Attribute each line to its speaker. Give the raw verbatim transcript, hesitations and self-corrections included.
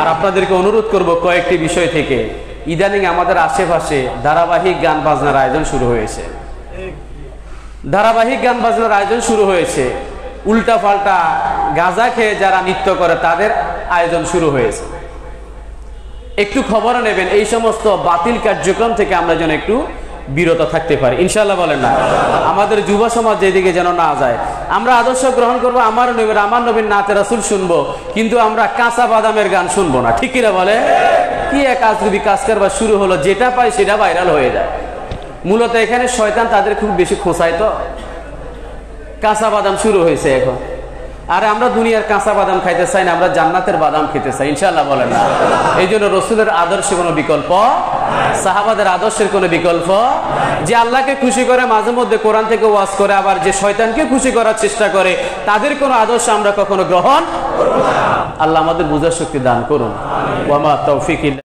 Speaker 1: আর আপনাদেরকে অনুরোধ করব কয়েকটি বিষয় থেকে। ইদানিং আমাদের আশেপাশে ধারাবাহিক গান বাজনার আয়োজন শুরু হয়েছে ধারাবাহিক গান বাজনার আয়োজন শুরু হয়েছে উল্টা পাল্টা গাঁজা খেয়ে যারা নৃত্য করে তাদের আয়োজন শুরু হয়েছে। একটু খবর নেবেন, এই সমস্ত বাতিল কার্যক্রম থেকে আমরা যেন একটু বিরত থাকতে পারি, ইনশাআল্লাহ বলেন না। আমাদের যুব সমাজ যেদিকে যেন না যায়। আমরা আদর্শ গ্রহণ করবো, আমার নবীর আমার নবীর নাতে রাসূল শুনবো, কিন্তু আমরা কাঁচা বাদামের গান শুনবো না, ঠিক কিনা বলে? কি এক আজগুবি কাজ করবার শুরু হলো, যেটা পাই সেটা ভাইরাল হয়ে যায়। মূলত এখানে শয়তান তাদের খুব বেশি খোঁচায়, তো কাঁচা বাদাম শুরু হয়েছে এখন। আরে আমরা দুনিয়ার কাঁচা বাদাম খাইতে চাই না, আমরা জান্নাতের বাদাম খেতে চাই, ইনশাআল্লাহ বলেন না। এই জন্য রসুলের আদর্শে কোনো বিকল্প, সাহাবাদের আদর্শের কোনো বিকল্প, যে আল্লাহকে খুশি করে মাঝে মধ্যে কোরআন থেকে ওয়াজ করে, আবার যে শয়তানকে খুশি করার চেষ্টা করে, তাদের কোনো আদর্শ আমরা কখনো গ্রহণ করব না। আল্লাহ আমাদের বুঝার শক্তি দান করুন। ওয়া মা তাওফীক।